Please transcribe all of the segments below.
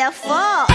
لفوق.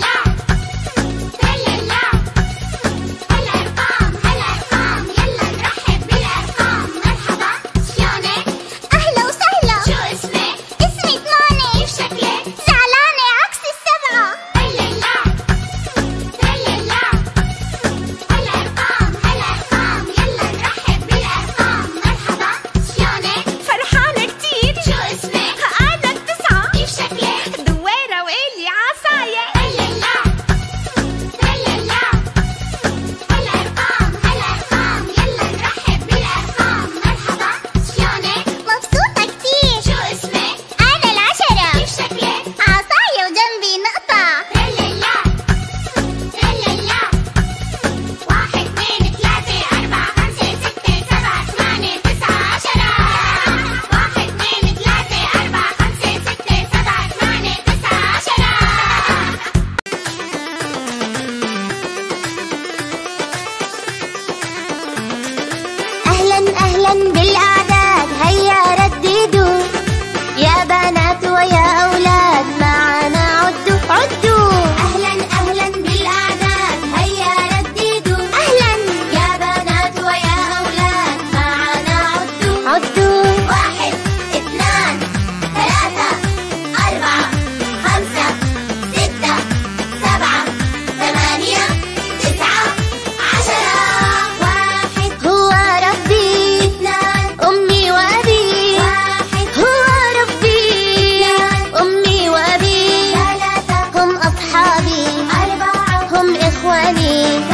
أهلا بالأعداد هيا رددوا يا بنات ويا أولاد معنا عدوا. أهلا بالأعداد هيا رددوا يا بنات ويا أولاد معنا عدوا. 1 2 3 4 5 6 7 8 9 10. 1 هو ربي، 2 أمي وأبي، 1 هو ربي، 2 أمي وأبي، 3 هم أصحابي، 4 هم إخواني.